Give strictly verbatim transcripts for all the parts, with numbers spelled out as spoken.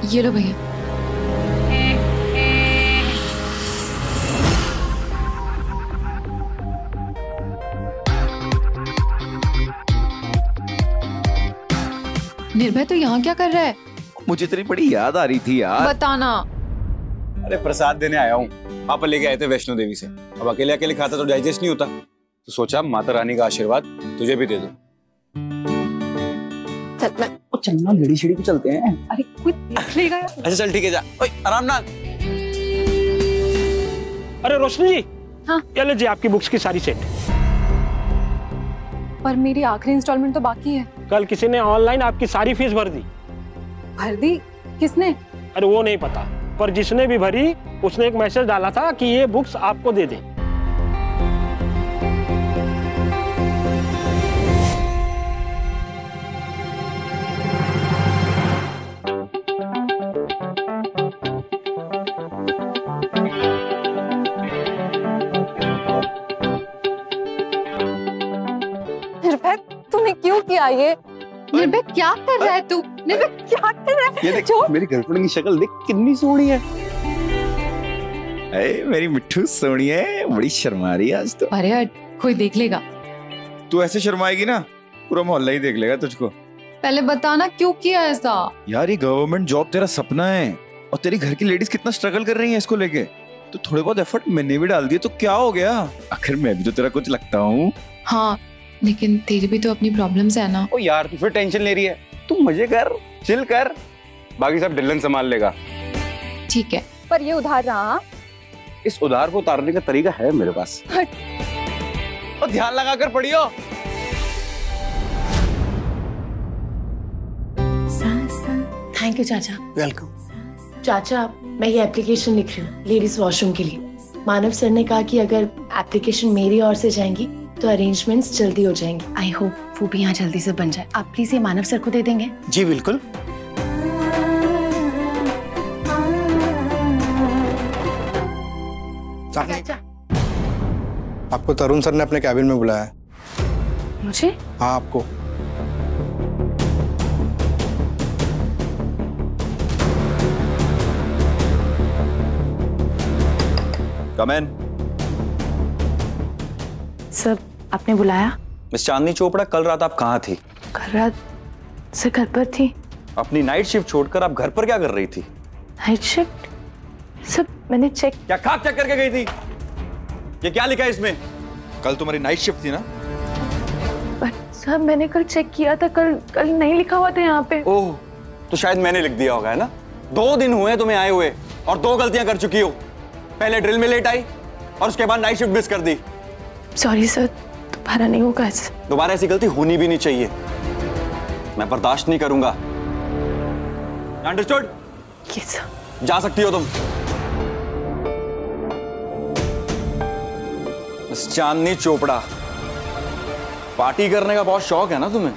ये लो भैया। निर्भय तो यहाँ क्या कर रहा है? मुझे तेरी बड़ी याद आ रही थी यार। बताना। अरे प्रसाद देने आया हूँ, पापा लेके आए थे वैष्णो देवी से। अब अकेले अकेले खाता तो डाइजेस्ट नहीं होता, तो सोचा माता रानी का आशीर्वाद तुझे भी दे दूं। चल मैं चलना लेडी शेडी पे चलते हैं। अरे कोई देख लेगा यार। अच्छा चल ठीक है, जा ओए आराम ना। अरे रोशनी जी, हाँ ये लीजिए आपकी बुक्स की सारी सेट। पर मेरी आखिरी इंस्टॉलमेंट तो बाकी है। कल किसी ने ऑनलाइन आपकी सारी फीस भर दी। भर दी? किसने? अरे वो नहीं पता, पर जिसने भी भरी उसने एक मैसेज डाला था कि ये बुक्स आपको दे दे। निर्भय तूने क्यों किया ये? निर्भय क्या कर रहा है तू? निर्भय क्या कर रहा है? ये देख मेरी गर्लफ्रेंड की शक्ल देख कितनी सोहनी है। अरे मेरी मिट्ठू सोहनी है, बड़ी शर्मा रही है आज तो। अरे यार कोई देख लेगा। तू ऐसे शर्माएगी ना पूरा मोहल्ला ही देख लेगा तुझको। पहले बताना क्यों किया ऐसा? यार ये गवर्नमेंट जॉब तेरा सपना है और तेरी घर की लेडीज कितना स्ट्रगल कर रही हैं इसको लेके, तो थोड़े बहुत एफर्ट मैंने भी डाल दिए तो क्या हो गया? आखिर मैं भी तो तेरा कुछ लगता हूँ। हाँ लेकिन तेरी भी तो अपनी प्रॉब्लम्स है ना। ओ यार तू फिर टेंशन ले रही है, तू मजे कर, चिल कर, बाकी सब डिल्लन संभाल लेगा। ठीक है पर ये उधार रहा। इस उधार को उतारने का तरीका है मेरे पास। और ध्यान लगा कर पढ़ियो। थैंक यू चाचा। वेलकम। चाचा मैं ये एप्लीकेशन लिख रही हूँ लेडीज वॉशरूम के लिए। मानव सर ने कहा कि अगर एप्लीकेशन मेरी ओर से जाएंगी तो अरेंजमेंट्स जल्दी हो जाएंगे। आई होप वो भी यहाँ जल्दी से बन जाए। आप प्लीज ये मानव सर को दे देंगे? जी बिल्कुल। चाचा आपको तरुण सर ने अपने कैबिन में बुलाया है। मुझे? हाँ आपको। कम इन। सर आपने बुलाया? मिस चांदनी चोपड़ा, कल रात आप कहाँ थी? कल रात से घर पर थी। अपनी नाइट शिफ्ट छोड़कर आप घर पर क्या कर रही थी? Night shift? सर मैंने चेक। क्या खाक चेक करके गई थी? ये क्या लिखा है इसमें? कल तुम्हारी नाइट शिफ्ट थी ना? पर सर मैंने कल चेक किया था, कल कल नहीं लिखा हुआ था यहाँ पे। ओह तो शायद मैंने लिख दिया होगा, है ना? दो दिन हुए तुम्हें आए हुए और दो गलतियां कर चुकी हो। पहले ड्रिल में लेट आई और उसके बाद नाइट शिफ्ट मिस कर दी। सॉरी सर, दोबारा नहीं होगा ऐसे। दोबारा ऐसी गलती होनी भी नहीं चाहिए, मैं बर्दाश्त नहीं करूंगा। अंडरस्टूड? Yes sir. जा सकती हो तुम। मिस चांदनी चोपड़ा, पार्टी करने का बहुत शौक है ना तुम्हें?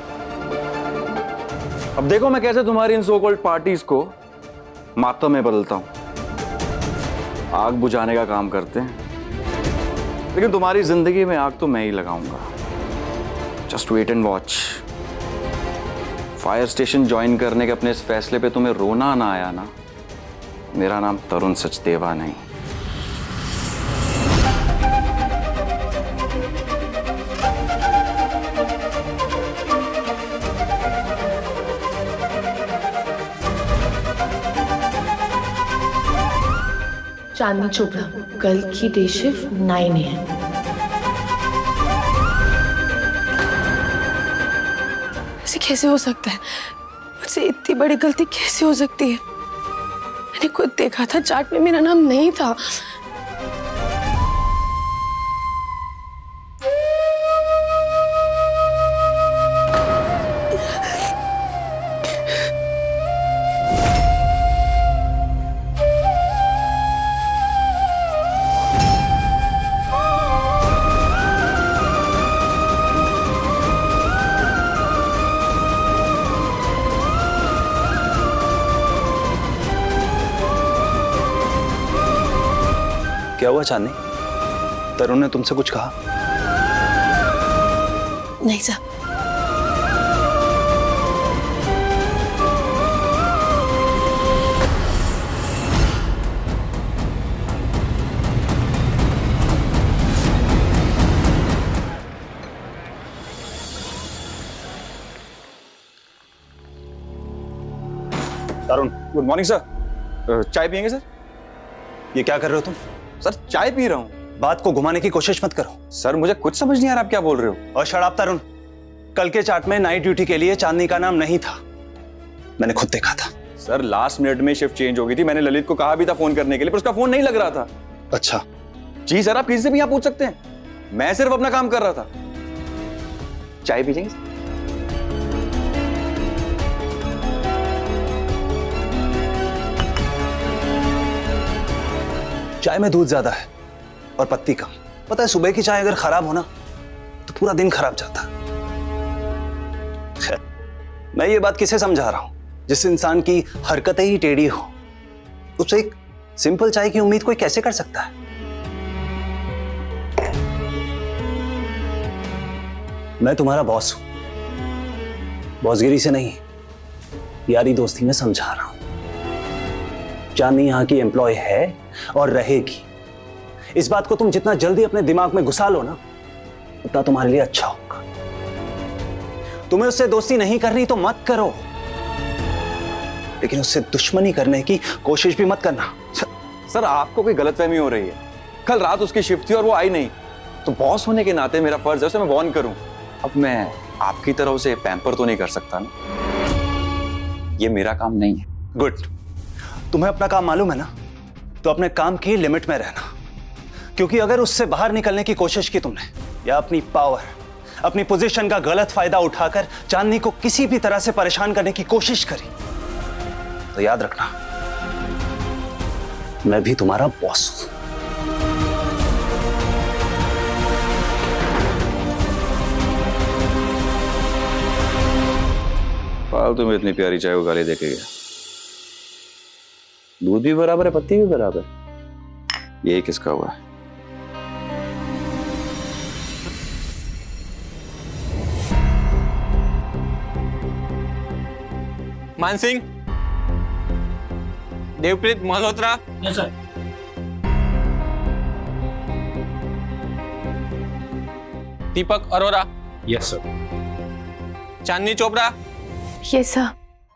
अब देखो मैं कैसे तुम्हारी इन सो कॉल्ड पार्टीज को मातम में बदलता हूं। आग बुझाने का काम करते हैं, लेकिन तुम्हारी जिंदगी में आग तो मैं ही लगाऊंगा। Just wait and watch. Fire station join करने के अपने इस फैसले पे तुम्हें रोना ना आया ना, मेरा नाम तरुण सचदेवा नहीं। चांदनी चोपड़ा, कल की day shift nine A M. ऐसे कैसे हो सकता है? मुझसे इतनी बड़ी गलती कैसे हो सकती है? मैंने खुद देखा था चार्ट में मेरा नाम नहीं था। क्या हुआ चांदनी? तरुण ने तुमसे कुछ कहा? नहीं साहब। Tarun, good morning sir. चाय पियेंगे सर? ये क्या कर रहे हो तुम? सर चाय पी रहा हूँ। बात को घुमाने की कोशिश मत करो। सर मुझे कुछ समझ नहीं आ रहा आप क्या बोल रहे हो। और शराब तरुण, कल के चार्ट में नाइट ड्यूटी के लिए चांदनी का नाम नहीं था, मैंने खुद देखा था। सर लास्ट मिनट में शिफ्ट चेंज हो गई थी, मैंने ललित को कहा भी था फोन करने के लिए, पर उसका फोन नहीं लग रहा था। अच्छा जी सर, आप किसी से भी यहाँ पूछ सकते हैं, मैं सिर्फ अपना काम कर रहा था। चाय पी जाएंगे? चाय में दूध ज्यादा है और पत्ती कम। पता है सुबह की चाय अगर खराब हो ना तो पूरा दिन खराब जाता है। मैं ये बात किसे समझा रहा हूं? जिस इंसान की हरकतें ही टेढ़ी हो, उससे एक सिंपल चाय की उम्मीद कोई कैसे कर सकता है? मैं तुम्हारा बॉस हूं, बॉसगिरी से नहीं, यारी दोस्ती में समझा रहा हूं। चांदनी यहां की एम्प्लॉय है और रहेगी। इस बात को तुम जितना जल्दी अपने दिमाग में घुसा लो ना, उतना तुम्हारे लिए अच्छा होगा। तुम्हें उससे दोस्ती नहीं करनी तो मत करो, लेकिन उससे दुश्मनी करने की कोशिश भी मत करना। सर आपको कोई गलतफहमी हो रही है। कल रात उसकी शिफ्ट थी और वो आई नहीं, तो बॉस होने के नाते मेरा फर्ज है उसे मैं वार्न करूं। अब मैं आपकी तरह उसे पैम्पर तो नहीं कर सकता ना, ये मेरा काम नहीं है। गुड, तुम्हें अपना काम मालूम है ना, तो अपने काम की लिमिट में रहना। क्योंकि अगर उससे बाहर निकलने की कोशिश की तुमने, या अपनी पावर, अपनी पोजीशन का गलत फायदा उठाकर चांदनी को किसी भी तरह से परेशान करने की कोशिश करी, तो याद रखना मैं भी तुम्हारा बॉस हूं। फालतू में इतनी प्यारी चाय को गाली देके गया। दूध भी बराबर है, पत्ती भी बराबर, यही किसका हुआ है? Maan Singh, Devpreet Malhotra. Yes sir. Deepak Arora. Yes sir. Chandni Chopra. Yes sir.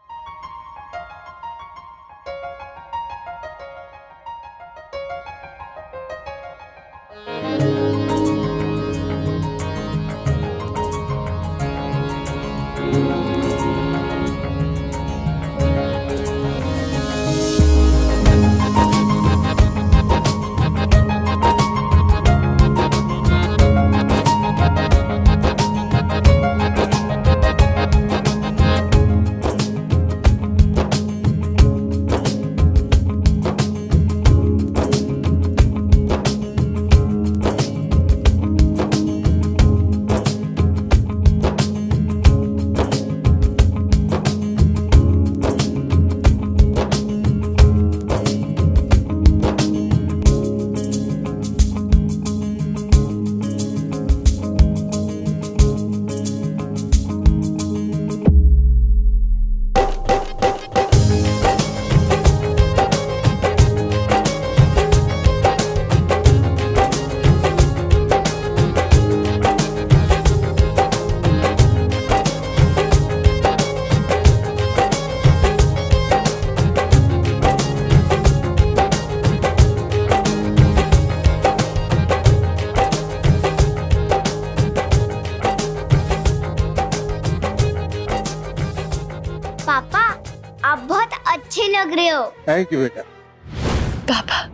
पापा आप बहुत अच्छे लग रहे हो। थैंक यू बेटा। पापा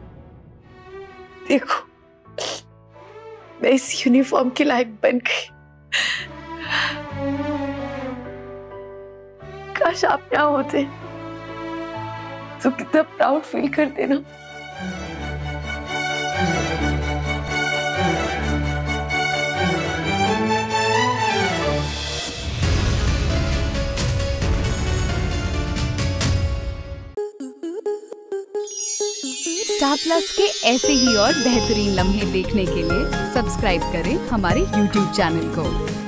देखो, मैं इस यूनिफॉर्म के लायक बन गई। काश आप यहाँ होते तो कितना प्राउड फील करते ना। स्टार प्लस के ऐसे ही और बेहतरीन लम्हे देखने के लिए सब्सक्राइब करें हमारे यूट्यूब चैनल को।